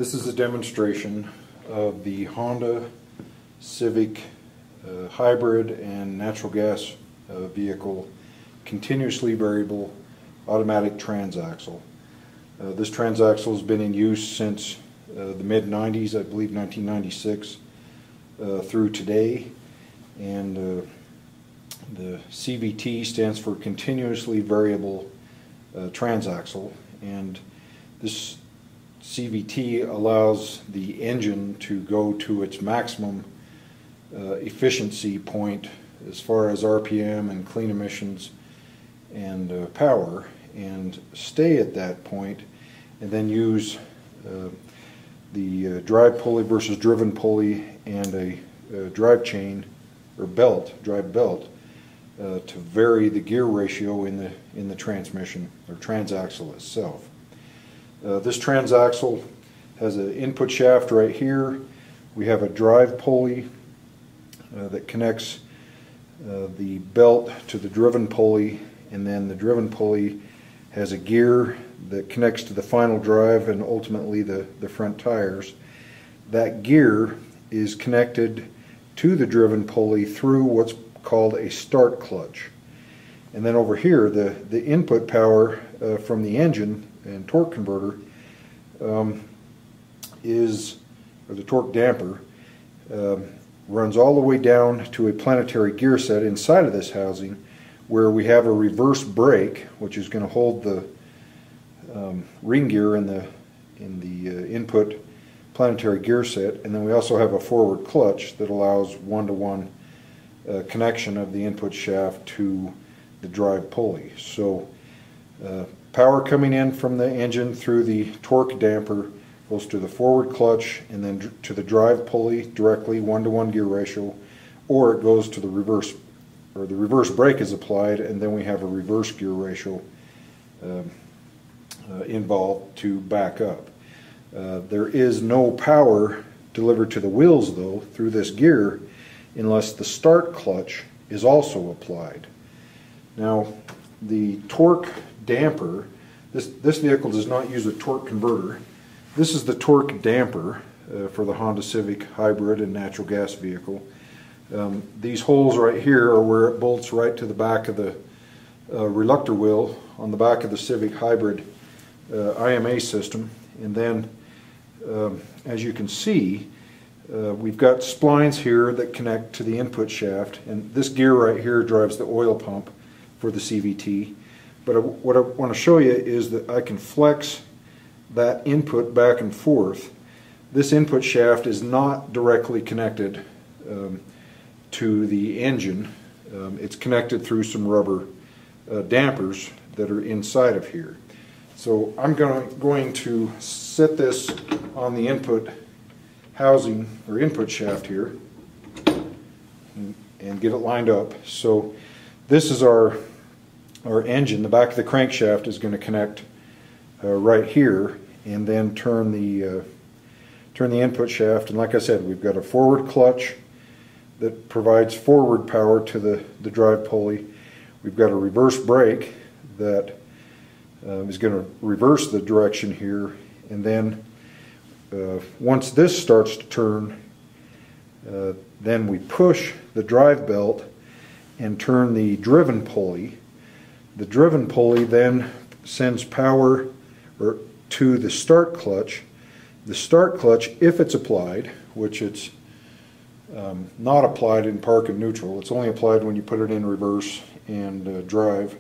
This is a demonstration of the Honda Civic Hybrid and natural gas vehicle continuously variable automatic transaxle. This transaxle has been in use since the mid-90s, I believe 1996, through today, and the CVT stands for Continuously Variable Transaxle, and this CVT allows the engine to go to its maximum efficiency point as far as RPM and clean emissions and power, and stay at that point, and then use the drive pulley versus driven pulley and a drive chain or drive belt to vary the gear ratio in the transmission or transaxle itself. This transaxle has an input shaft right here. We have a drive pulley that connects the belt to the driven pulley, and then the driven pulley has a gear that connects to the final drive and ultimately the front tires. That gear is connected to the driven pulley through what's called a start clutch. And then over here, the input power from the engine and torque converter or the torque damper, runs all the way down to a planetary gear set inside of this housing, where we have a reverse brake, which is going to hold the ring gear in the input planetary gear set, and then we also have a forward clutch that allows one-to-one connection of the input shaft to the drive pulley. So power coming in from the engine through the torque damper goes to the forward clutch and then to the drive pulley directly, one-to-one gear ratio, or it goes to the reverse, or the reverse brake is applied, and then we have a reverse gear ratio involved to back up. There is no power delivered to the wheels though through this gear unless the start clutch is also applied. Now the torque damper, this vehicle does not use a torque converter. This is the torque damper for the Honda Civic Hybrid and natural gas vehicle. These holes right here are where it bolts right to the back of the reluctor wheel on the back of the Civic Hybrid IMA system, and then as you can see, we've got splines here that connect to the input shaft, and this gear right here drives the oil pump for the CVT. But what I want to show you is that I can flex that input back and forth. This input shaft is not directly connected to the engine. It's connected through some rubber dampers that are inside of here. So I'm going to set this on the input housing or input shaft here and get it lined up. So this is our engine. The back of the crankshaft is going to connect right here, and then turn the input shaft. And like I said, we've got a forward clutch that provides forward power to the drive pulley. We've got a reverse brake that is going to reverse the direction here, and then once this starts to turn, then we push the drive belt and turn the driven pulley. The driven pulley then sends power to the start clutch. The start clutch, if it's applied, which it's not applied in park and neutral, it's only applied when you put it in reverse and drive.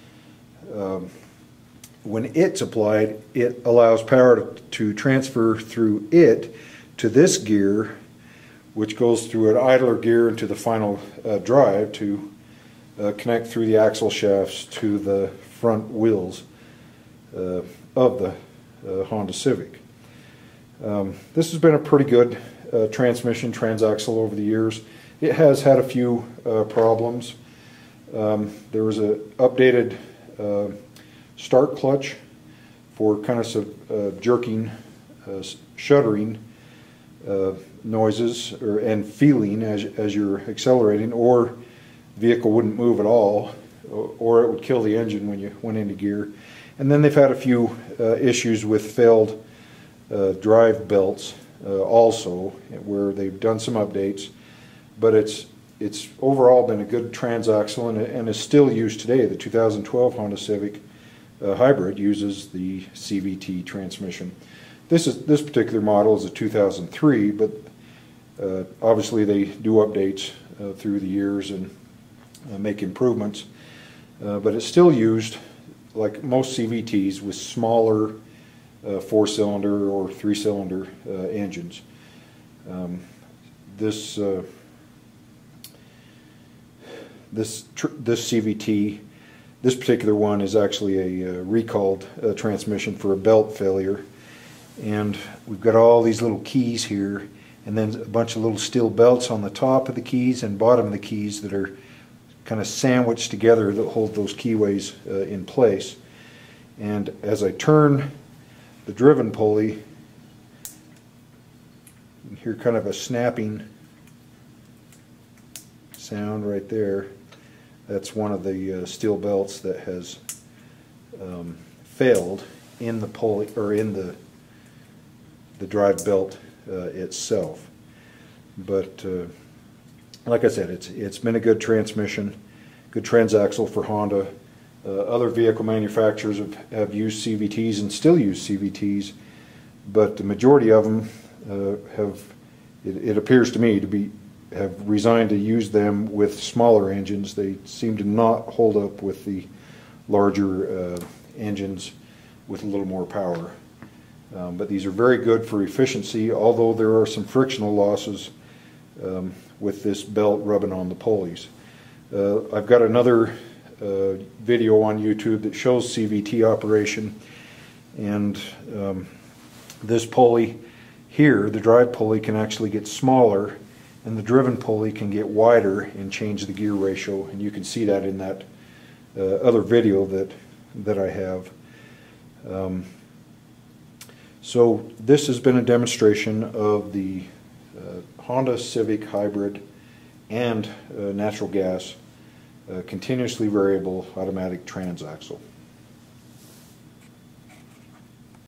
When it's applied, it allows power to transfer through it to this gear, which goes through an idler gear into the final drive to connect through the axle shafts to the front wheels of the Honda Civic. This has been a pretty good transmission transaxle over the years. It has had a few problems. There was an updated start clutch for kind of some jerking, shuddering noises and feeling as you're accelerating, or the vehicle wouldn't move at all, or it would kill the engine when you went into gear. And then they've had a few issues with failed drive belts also, where they've done some updates, but it's overall been a good transaxle and is still used today. The 2012 Honda Civic Hybrid uses the CVT transmission. This particular model is a 2003, but obviously they do updates through the years and make improvements, but it's still used like most CVTs with smaller 4-cylinder or 3-cylinder engines. This CVT, this particular one is actually a recalled transmission for a belt failure, and we've got all these little keys here, and then a bunch of little steel belts on the top of the keys and bottom of the keys that are kind of sandwiched together that hold those keyways in place. And as I turn the driven pulley, you can hear kind of a snapping sound right there. That's one of the steel belts that has failed in the pulley, or in the drive belt itself. But like I said, it's been a good transmission, good transaxle for Honda. Other vehicle manufacturers have used CVTs and still use CVTs, but the majority of them it appears to me have resigned to use them with smaller engines. They seem to not hold up with the larger engines with a little more power. But these are very good for efficiency, although there are some frictional losses with this belt rubbing on the pulleys. I've got another video on YouTube that shows CVT operation, and this pulley here, the drive pulley, can actually get smaller, and the driven pulley can get wider and change the gear ratio, and you can see that in that other video that I have. So this has been a demonstration of the Honda Civic Hybrid and natural gas continuously variable automatic transaxle.